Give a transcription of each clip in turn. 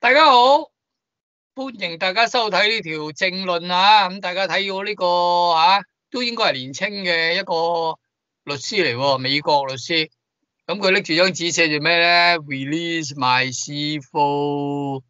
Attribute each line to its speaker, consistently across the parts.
Speaker 1: 大家好，歡迎大家收睇呢條政論啊！咁大家睇過呢個都應該係年青嘅一個律師嚟喎，美國律師。咁佢拎住張紙寫住咩咧？Release my civil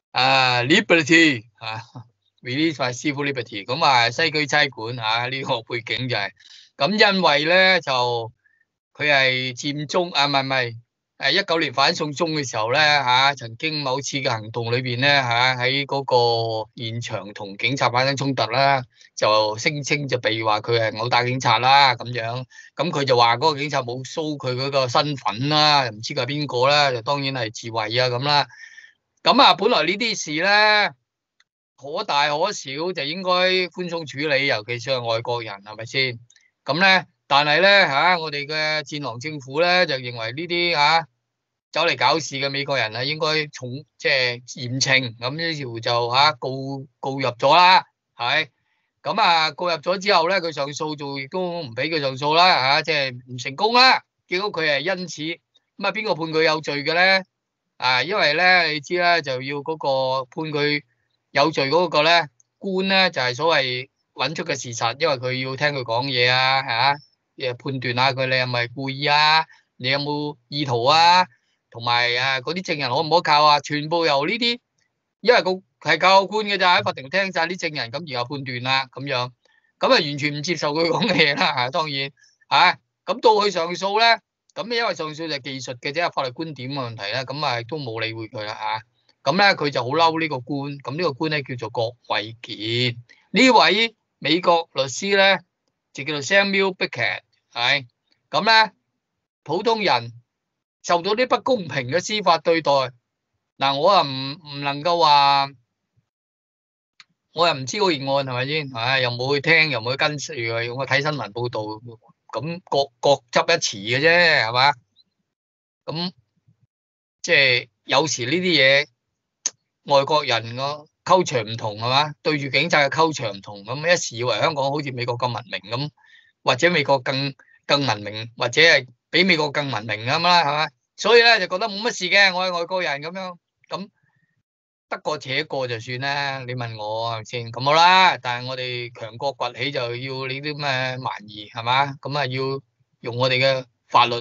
Speaker 1: liberty Release my civil liberty。咁西區差館呢個背景就係咁，因為咧就佢係佔中唔係。19年反送中嘅時候咧曾經某次嘅行動裏邊咧喺嗰個現場同警察發生衝突啦，就聲稱就被話佢係毆打警察啦咁樣，咁佢就話嗰個警察冇 show 佢嗰個身份啦，唔知佢係邊個啦，就當然係自衛咁啦。咁本來呢啲事咧可大可小，就應該寬鬆處理，尤其是係外國人，係咪先？咁咧。但係咧我哋嘅戰狼政府咧就認為呢啲走嚟搞事嘅美國人應該即係嚴懲，咁於是乎就告入咗啦，係咁告入咗之後咧，佢上訴就亦都唔俾佢上訴啦，即係唔成功啦。結果佢係因此咁邊個判佢有罪嘅咧？因為咧你知啦，就要嗰個判佢有罪嗰個咧官咧就係所謂揾出嘅事實，因為佢要聽佢講嘢判斷下佢你係咪故意你有冇意圖同埋嗰啲證人可唔可靠全部由呢啲，因為佢係教官嘅咋，喺法庭聽晒啲證人，咁然後判斷啦咁樣，咁完全唔接受佢講嘅嘢啦當然咁到佢上訴咧，咁因為上訴就係技術嘅啫，法律觀點嘅問題咧，咁都冇理會佢啦咁咧佢就好嬲呢個官，咁呢個官咧叫做郭偉健，呢位美國律師咧就叫做 Samuel Beckett。係咁咧，普通人受到啲不公平嘅司法對待，我唔能夠話，我又唔知嗰件案係咪先，又冇去聽，又冇去跟隨，我睇新聞報道，咁各執一詞嘅啫，係嘛？咁即係有時呢啲嘢，外國人個culture唔同係嘛，對住警察嘅culture唔同，咁一時以為香港好似美國咁文明咁，或者美國更文明，或者係比美國更文明咁啦，係嘛？所以咧就覺得冇乜事嘅，我係外國人咁樣，咁得過且過就算啦。你問我係咪先？咁好啦，但係我哋強國崛起就要你啲咩蠻夷係嘛？咁要用我哋嘅法律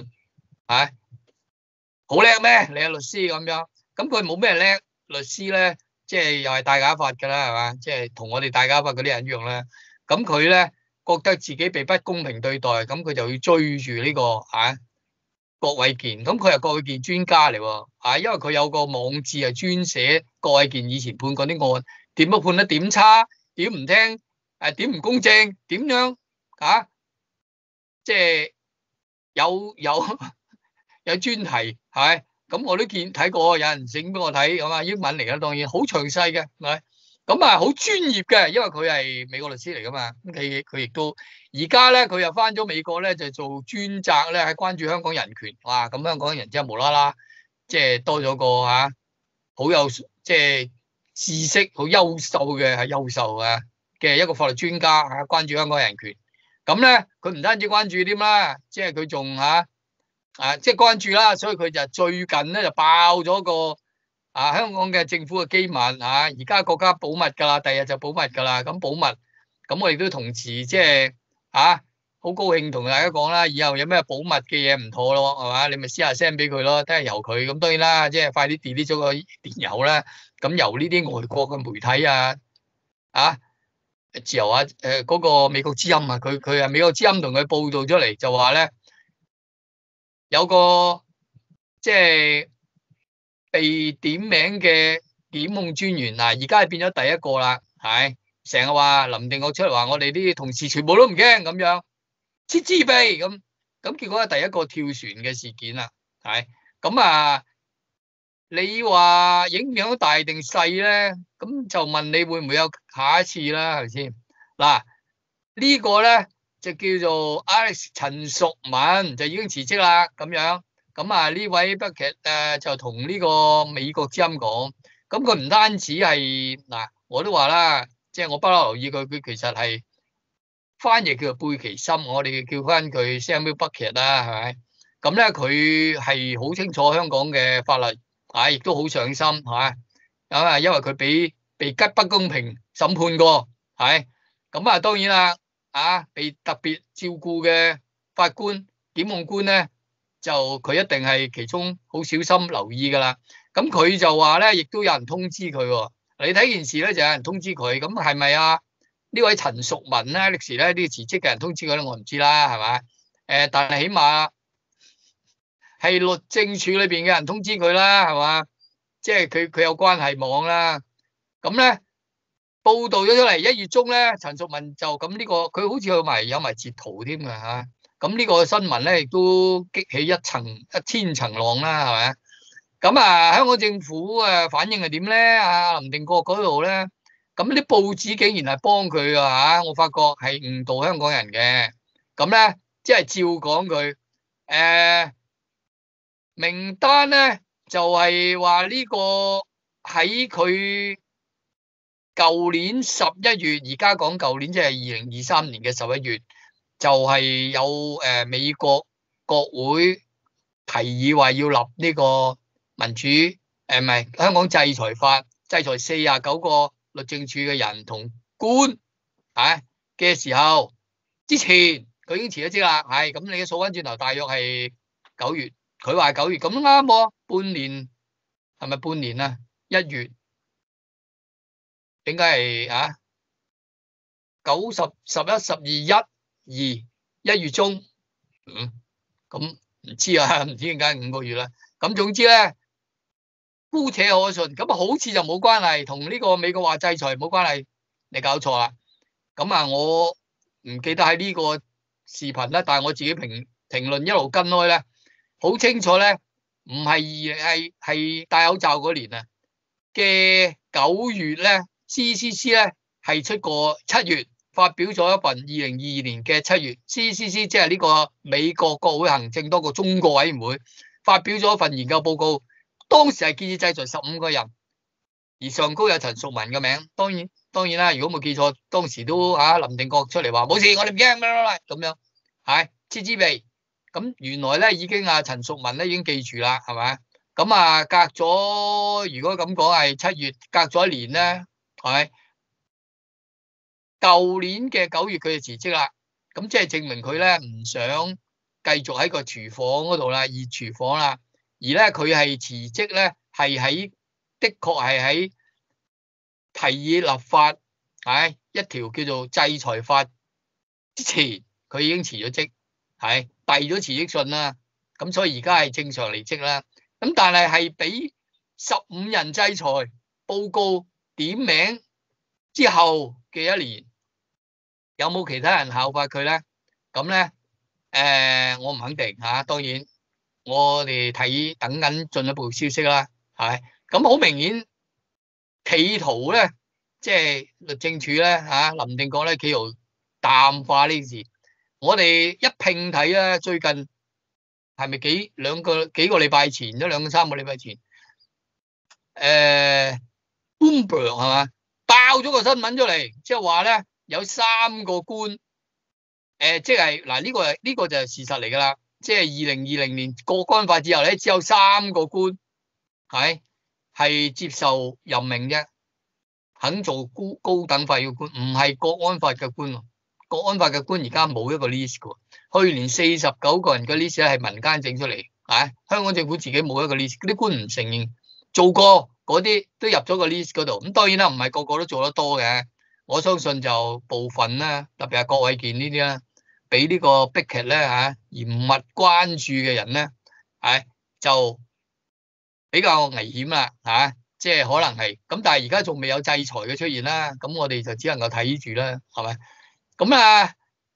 Speaker 1: 好叻咩？你係律師咁樣，咁佢冇咩叻，律師咧即係又係戴假髮噶啦，係嘛？即係同我哋戴假髮嗰啲人一樣啦。咁佢咧覺得自己被不公平對待，咁佢就要追住呢個郭偉健，咁佢係郭偉健專家嚟喎，因為佢有個網誌係專寫郭偉健以前判過啲案，點都判得點差，點唔聽，點唔公正，點樣即係有專題係，咁我都睇過，有人整俾我睇，咁英文嚟嘅，當然好詳細嘅，係咪？咁好專業嘅，因為佢係美國律師嚟噶嘛，佢亦都而家咧，佢又翻咗美國咧，就做專責咧，係關注香港人權。哇！咁香港人真係無啦啦，即係多咗個好有即係知識、好優秀嘅嘅一個法律專家關注香港人權。咁咧，佢唔單止關注添啦，即係佢仲即係關注啦，所以佢就最近咧就爆咗個。香港嘅政府嘅機密而家國家保密㗎啦，第日就保密㗎啦。咁保密，咁我亦都同時即係好高興同大家講啦，以後有咩保密嘅嘢唔妥咯，係嘛？你咪私下 send 俾佢咯，睇下由佢。咁當然啦，即係快啲 delete 咗個電郵啦。咁由呢啲外國嘅媒體自由嗰個美國之音佢係美國之音同佢報道出嚟，就話咧有個即係。被點名嘅檢控專員而家係變咗第一個啦，係成日話林定國出嚟話我哋啲同事全部都唔驚咁樣，切自備咁，結果係第一個跳船嘅事件啦，係咁你話影響大定細咧？咁就問你會唔會有下一次啦？係咪先？嗱，呢個咧就叫做 Alex 陳淑文就已經辭職啦，咁樣。咁呢位北劇就同呢個美國之音講，咁佢唔單止係我都話啦，即係我不嬲留意佢其實係翻譯叫做貝奇森，我哋叫翻佢 Samuel Beckett 啦，係咪？咁咧佢係好清楚香港嘅法律，亦都好上心，係嘛？ 啊，因為佢被吉不公平審判過，係咁啊，當然啦，啊，被特別照顧嘅法官、檢控官咧，就佢一定係其中好小心留意噶啦。咁佢就話咧，亦都有人通知佢喎。你睇件事咧，就有人通知佢，咁係咪啊？呢位陳淑文咧，歷時咧呢個辭職嘅人通知佢咧，我唔知啦，係咪？但係起碼係律政處裏邊嘅人通知佢啦，係嘛？即係佢有關係網啦。咁咧報道咗出嚟，1月中咧，陳淑文就咁呢個，佢好似有埋截圖添㗎嚇。咁呢個新聞咧，亦都激起一千層浪啦，係咪？咁啊，香港政府反應係點咧？啊，林定國嗰度咧，咁啲報紙竟然係幫佢啊嚇！我發覺係誤導香港人嘅。咁咧，即係照講佢名單咧，就係話呢個喺佢舊年11月，而家講舊年即係2023年嘅11月，就係有美國國會提議話要立呢個民主唔係香港制裁法，制裁49個律政處嘅人同官嘅時候，之前佢已經辭咗職啦。係咁，你數翻轉頭，大約係9月。佢話9月咁啱喎，半年係咪半年啊？1月應該係9、10、11、12、1月中，咁唔知啊，唔知點解5個月啦。咁總之咧，姑且可信，咁好似就冇關係，同呢個美國話制裁冇關係，你搞錯啦。咁啊，我唔記得喺呢個視頻啦，但係我自己評論一路跟開咧。好清楚咧，唔係戴口罩嗰年啊嘅9月咧 ，CCC 咧係出過7月發表咗一份2022年嘅7月 ，CCC 即係呢個美國國會行政多個中國委員會發表咗一份研究報告，當時係建議制裁15個人，而上高有陳淑文嘅名，當然啦，如果冇記錯，當時都林定國出嚟話冇事，我哋唔驚咁樣，係嗤之鼻。咁原來咧已經陳淑文咧已經記住啦，係咪？咁啊隔咗，如果咁講係7月，隔咗1年咧，係咪？舊年嘅9月佢就辭職啦，咁即係證明佢咧唔想繼續喺個廚房嗰度啦，熱廚房啦，而咧佢係辭職咧係的確係喺提議立法一條叫做制裁法之前，佢已經辭咗職，係遞咗辭職信啦，咁所以而家係正常離職啦。咁但係俾15人制裁報告點名之後嘅1年，有冇其他人效法佢咧？咁咧我唔肯定當然我哋等緊進一步消息啦，係咁好明顯企圖咧，即係律政處咧林定國咧企圖淡化呢件事。我哋一併睇啦，最近係咪幾個禮拜前，都2、3個禮拜前，Bloomberg 係嘛爆咗個新聞出嚟，即係話咧有3個官，即係嗱呢個就係事實嚟噶啦，即係2020年國安法之後咧，只有3個官係接受任命啫，肯做高等法院嘅官，唔係國安法嘅官。國安法嘅官而家冇一個 list 嘅，去年49個人嘅 list 咧係民間整出嚟，香港政府自己冇一個 list，啲官唔承認做過嗰啲都入咗個 list 嗰度。咁當然啦，唔係個個都做得多嘅，我相信就部分啦，特別係郭偉健呢啲啦，俾呢個逼劇咧嚴密關注嘅人咧，就比較危險啦，即係可能係咁，但係而家仲未有制裁嘅出現啦，咁我哋就只能夠睇住啦，係咪？咁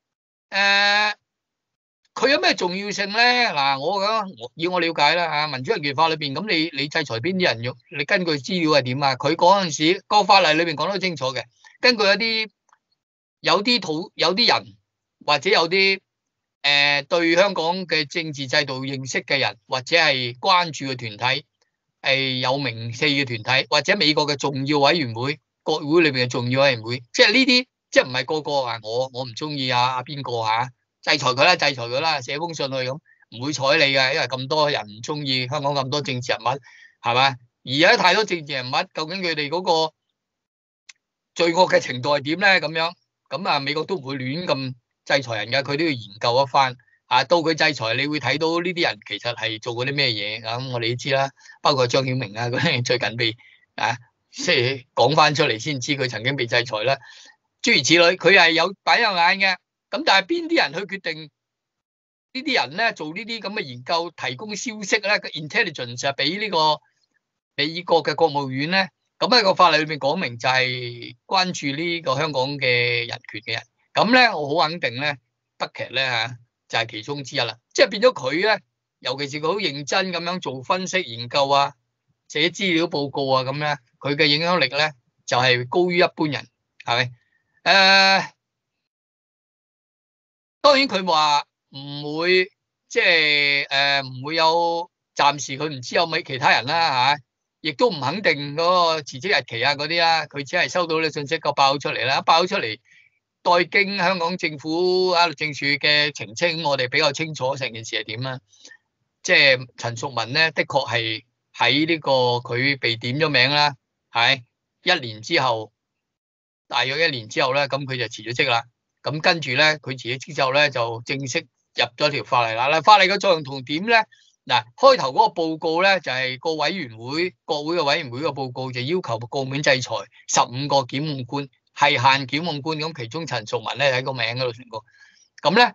Speaker 1: 佢有咩重要性咧？嗱，以我了解啦民主人權法裏邊，咁你制裁邊啲人用？你根據資料係點啊？佢嗰陣時個法例裏邊講得好清楚嘅，根據有啲人或者有啲對香港嘅政治制度認識嘅人，或者係關注嘅團體，係有名氣嘅團體，或者美國嘅重要委員會、國會裏邊嘅重要委員會，即係呢啲。即係唔係個個我唔中意邊個制裁佢啦，寫封信去咁，唔會睬你嘅，因為咁多人唔中意香港咁多政治人物，係咪？ 而家太多政治人物，究竟佢哋嗰個罪惡嘅程度係點咧？咁樣咁啊，美國都唔會亂咁制裁人㗎，佢都要研究一番啊。到佢制裁，你會睇到呢啲人其實係做過啲咩嘢咁，我哋都知啦。包括張曉明啊，佢最近被即係講翻出嚟先知佢曾經被制裁啦。諸如此類，佢係有擺有眼嘅。咁但係邊啲人去決定呢啲人咧做呢啲咁嘅研究，提供消息咧？個 intelligence 啊，俾呢個美國嘅國務院咧。咁喺個法例裏面講明就係關注呢個香港嘅人權嘅人，咁咧我好肯定咧，北劇咧嚇就係其中之一啦。即係變咗佢咧，尤其是佢好認真咁樣做分析研究啊、寫資料報告啊咁咧，佢嘅影響力咧就係高於一般人，係咪？當然佢話唔會即係唔會有，暫時佢唔知有冇其他人啦嚇。亦都唔肯定嗰個辭職日期啊嗰啲啦，佢只係收到啲信息個爆出嚟啦，爆出嚟待經香港政府律政處嘅澄清，我哋比較清楚成件事係點啦。即係陳淑文咧，的確係喺呢個佢被點咗名啦，係1年之後，大約1年之後咧，咁佢就辭咗職啦。咁跟住咧，佢辭咗職之後咧，就正式入咗條法例啦。嗱，法例嘅作用同點咧？嗱，開頭嗰個報告咧就係個委員會，國會嘅委員會嘅報告就要求國務院制裁15個檢控官，係限檢控官，咁其中陳淑文咧喺個名嗰度成個，咁咧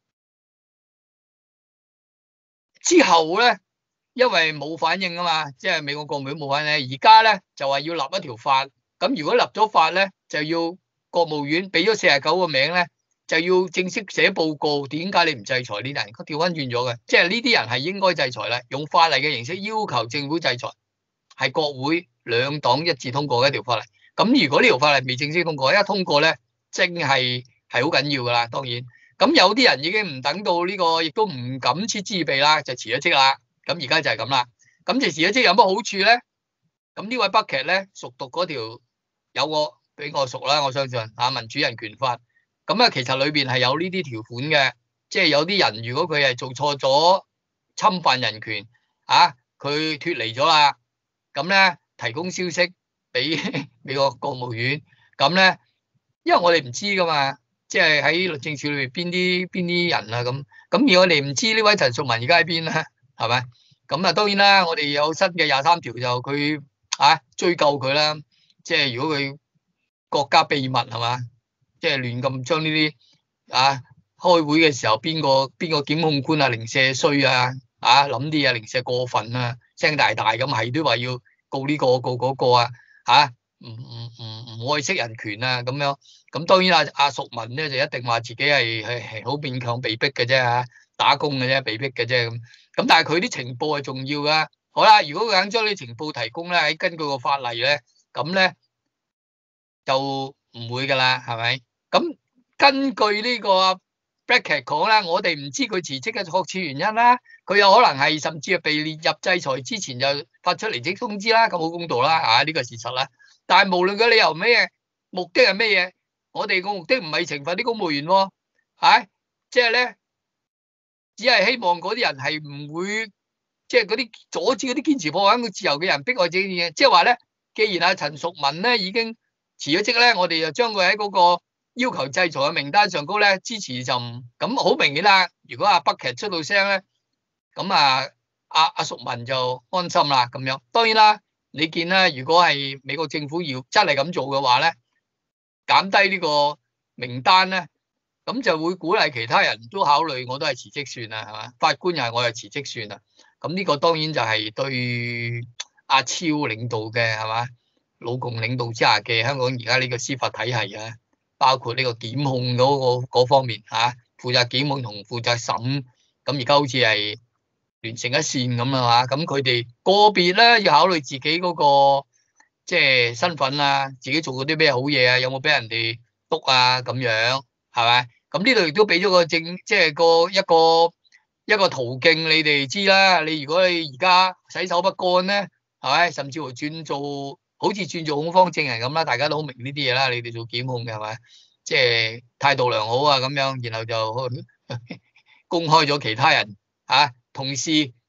Speaker 1: 之後咧，因為冇反應啊嘛，即係美國國務院冇反應，而家咧就話要立一條法，咁如果立咗法咧，就要國務院俾咗49個名咧。就要正式寫報告，點解你唔制裁呢啲人？佢調翻轉咗嘅，即係呢啲人係應該制裁啦，用法例嘅形式要求政府制裁，係國會兩黨一致通過嘅一條法例。咁如果呢條法例未正式通過，一通過咧，正係好緊要噶啦。當然，咁有啲人已經唔等到呢個，亦都唔敢嗤之以鼻啦，就辭咗職啦。咁而家就係咁啦。咁就辭咗職有乜好處咧？咁呢位北劇咧，熟讀嗰條有個比我熟啦，我相信民主人權法。咁啊，其實裏邊係有呢啲條款嘅，即係有啲人如果佢係做錯咗侵犯人權，佢脫離咗啦，咁咧提供消息俾美國國務院，咁咧，因為我哋唔知噶嘛，即係喺律政處裏邊邊啲人啊咁，咁而我哋唔知呢位陳淑文而家喺邊咧，係咪？咁啊，當然啦，我哋有新嘅23條就佢追究佢啦，即係如果佢國家秘密係嘛？即係亂咁將呢啲開會嘅時候，邊個檢控官零舍衰諗啲嘢零舍過分聲大大咁，係都話要告呢個告嗰個唔愛惜人權咁樣。咁當然阿淑文咧就一定話自己係好勉強被逼嘅啫打工嘅啫，被逼嘅啫咁。咁但係佢啲情報係重要噶。好啦，如果佢肯將啲情報提供咧，喺根據個法例咧，咁咧就唔會噶啦，係咪？咁根據呢個 Brackett 講咧，我哋唔知佢辭職嘅確切原因啦，佢有可能係甚至係被列入制裁之前就發出離職通知啦，咁好公道啦，呢個事實啦。但係無論佢理由咩，目的係咩嘢，我哋個目的唔係懲罰啲公務員喎，即係咧，只係希望嗰啲人係唔會，即係嗰啲阻止嗰啲堅持破壞佢自由嘅人迫害自己嘅嘢，即係話咧，既然陳淑文咧已經辭咗職咧，我哋就將佢喺嗰個要求制裁嘅名單上高咧，支持就唔咁好明顯啦。如果北劇出到聲咧，咁阿淑文就安心啦咁樣。當然啦，你見啦，如果係美國政府要真係咁做嘅話咧，減低呢個名單咧，咁就會鼓勵其他人都考慮，我都係辭職算啦，係嘛？法官又係我又辭職算啦。咁呢個當然就係對阿超領導嘅係嘛，老共領導之下嘅香港而家呢個司法體系包括呢個檢控嗰方面負責檢控同負責審，咁而家好似係連成一線咁啊嘛，咁佢哋個別咧要考慮自己嗰個即係身份自己做過啲咩好嘢有冇俾人哋督咁樣係咪？咁呢度亦都俾咗個即係一個途徑你哋知啦。你如果你而家洗手不乾咧，係咪？甚至乎好似轉做控方證人咁啦，大家都好明呢啲嘢啦。你哋做檢控嘅係咪？即係態度良好咁樣，然後就公開咗其他人同事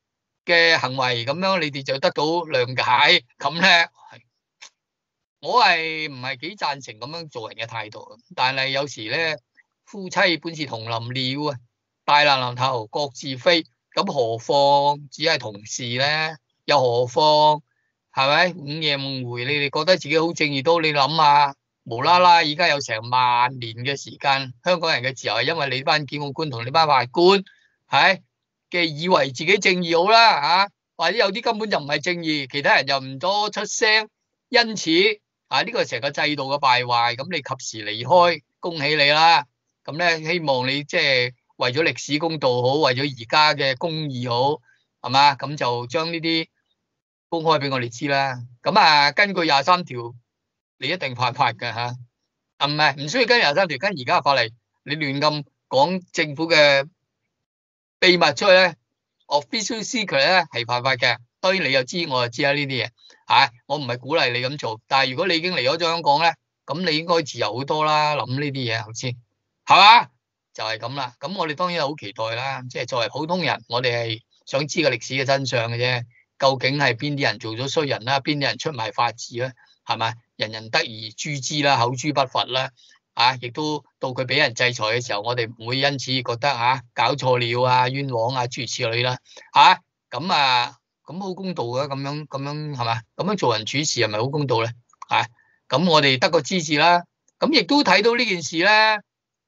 Speaker 1: 嘅行為，咁樣你哋就得到諒解。咁咧，我係唔係幾贊成咁樣做人嘅態度？但係有時咧，夫妻本是同林鳥啊，大難臨頭各自飛。咁何況只係同事咧？又何況係咪午夜夢回？你哋覺得自己好正義都，你諗下，無啦啦，而家有成萬年嘅時間，香港人嘅自由係因為你班檢控官同你班法官係嘅以為自己正義好啦吓，或者有啲根本就唔係正義，其他人又唔多出聲，因此呢個係成個制度嘅敗壞。咁你及時離開，恭喜你啦！咁咧，希望你即係為咗歷史公道好，為咗而家嘅公義好，係嘛？咁就將呢啲公開俾我哋知啦。咁根據23條，你一定犯法嘅吓。唔係，唔需要跟23條，跟而家嘅法例，你亂咁講政府嘅秘密出去咧 ，official secret 咧係犯法嘅。當然你又知，我就知啦呢啲嘢。我唔係鼓勵你咁做，但係如果你已經嚟咗香港咧，咁你應該自由好多啦。諗呢啲嘢，頭先係嘛？就係咁啦。咁我哋當然好期待啦。即係作為普通人，我哋係想知個歷史嘅真相嘅啫。究竟係邊啲人做咗衰人啦？邊啲人出賣法治啦？係咪？人人得而誅之啦，口誅筆伐啦。亦都到佢俾人制裁嘅時候，我哋唔會因此覺得搞錯了啊、冤枉啊諸如此類啦。咁好公道嘅，咁樣係嘛？咁樣做人處事係咪好公道咧？咁我哋得個知字啦。咁亦都睇到呢件事咧。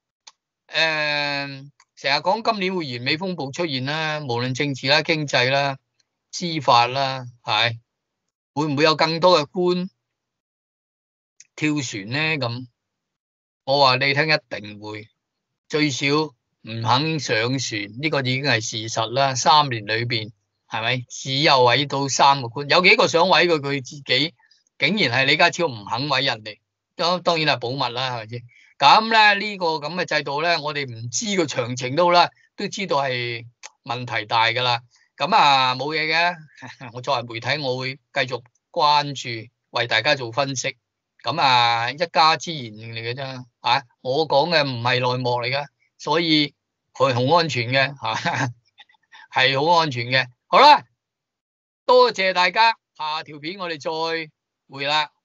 Speaker 1: 成日講今年會完美風暴出現啦，無論政治啦、經濟啦、司法啦，會唔會有更多嘅官跳船咧？咁我話你聽，一定會，最少唔肯上船，呢個已經係事實啦。3年裏邊係咪只有委到3個官？有幾個想委佢自己，竟然係李家超唔肯委人哋，當然係保密啦，係咪先？咁咧呢個咁嘅制度咧，我哋唔知個詳情都啦，都知道係問題大噶啦。咁冇嘢嘅，我作為媒體，我會繼續關注，為大家做分析。咁一家之言嚟嘅啫，我講嘅唔係內幕嚟噶，所以佢好安全嘅，係好安全嘅。好啦，多謝大家，下條片我哋再會啦。